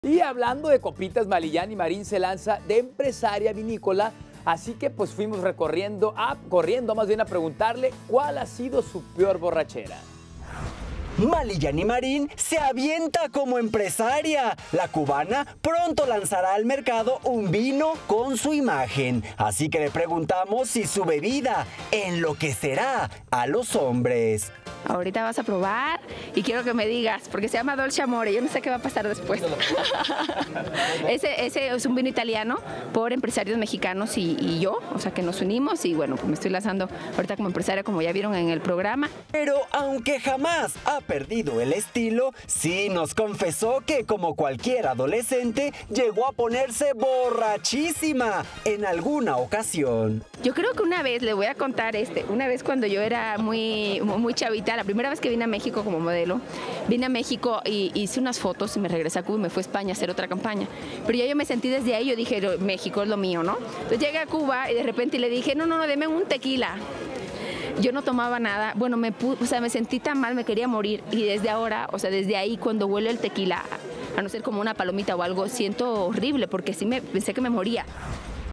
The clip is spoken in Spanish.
Y hablando de copitas, Malillán y Marín se lanza de empresaria vinícola, así que pues fuimos corriendo más bien a preguntarle cuál ha sido su peor borrachera. Malillán y Marín se avienta como empresaria. La cubana pronto lanzará al mercado un vino con su imagen. Así que le preguntamos si su bebida enloquecerá a los hombres. Ahorita vas a probar y quiero que me digas, porque se llama Dolce Amore, yo no sé qué va a pasar después. Ese es un vino italiano por empresarios mexicanos y yo, o sea que nos unimos y bueno, pues me estoy lanzando ahorita como empresaria, como ya vieron en el programa. Pero aunque jamás ha perdido el estilo, sí nos confesó que como cualquier adolescente llegó a ponerse borrachísima en alguna ocasión. Yo creo que una vez, le voy a contar una vez cuando yo era muy chavita, la primera vez que vine a México como modelo, vine a México y hice unas fotos y me regresé a Cuba y me fui a España a hacer otra campaña. Pero ya yo me sentí desde ahí, yo dije, México es lo mío, ¿no? Entonces llegué a Cuba y de repente le dije, no, deme un tequila. Yo no tomaba nada, bueno, me sentí tan mal, me quería morir y desde ahora, o sea, desde ahí cuando huele el tequila, a no ser como una palomita o algo, siento horrible porque sí pensé que me moría.